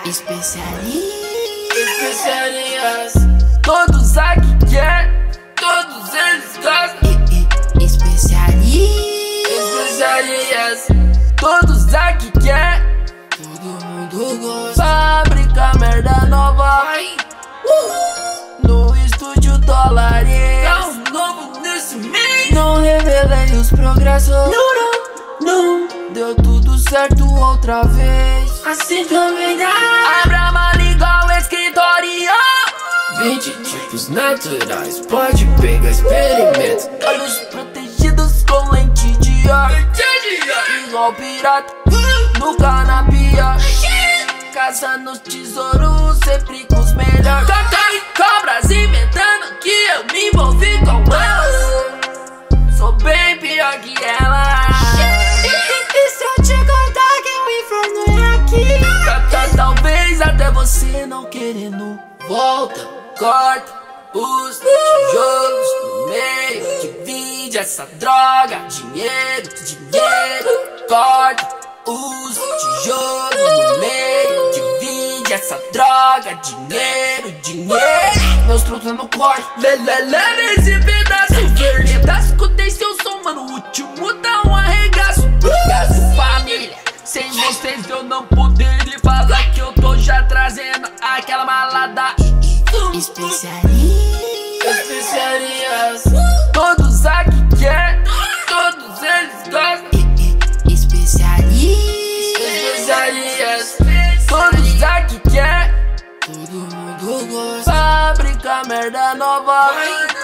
Especiarias. Todos aqui quer, todos eles gostam. Especiarias. Todos aqui quer, todo mundo gosta. Fábrica merda nova. No estúdio dólares. Carro novo nesse mês. Não revelei os progressos. Não, deu tudo certo outra vez. Assim também dá. Abra uma igual escritório. 20 tipos naturais, pode pegar, experimenta. Olhos protegidos com lente de ar. Igual pirata, no canapia. Caçando os tesouros, sempre com os melhores. Cobras inventando que eu me envolvi com elas. Sou bem pior que elas. E se eu te contar que o inferno é aqui? Talvez até você não querendo. Volta, corta os tijolos no meio. Divide essa droga. Dinheiro, corta os tijolos no meio. Divide essa droga. Dinheiro. Meus truques no corte. Leva esse pedaço verde. Escutei seu som, mano. O último dá um arregaço. Família, sem vocês eu não poderia falar que eu tô já trazendo aquela malada. Especiarias. Todos aqui quer, todos eles gostam. Especiarias. Todos aqui quer, todo mundo gosta. Fábrica merda nova.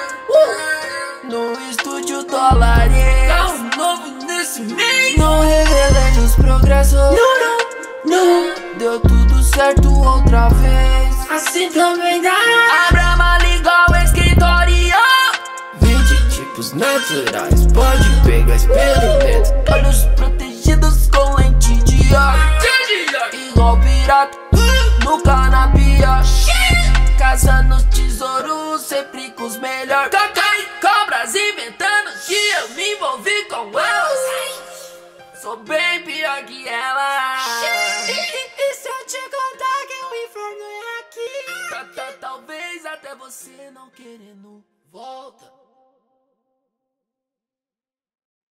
No estúdio dólares. Carro novo nesse mês. Não revelei os progressos. Não, deu tudo certo outra vez. Assim também dá. Abra uma igual escritório. 20 tipos naturais, pode pegar, experimenta. Olhos protegidos com lente de ar. Igual pirata, no canapia. Caçando os tesouros, sempre com os melhores. Cobras inventando que eu me envolvi com elas. Sou bem pior que elas. E se eu te contar que o inferno é aqui? Talvez até você não querendo. Volta.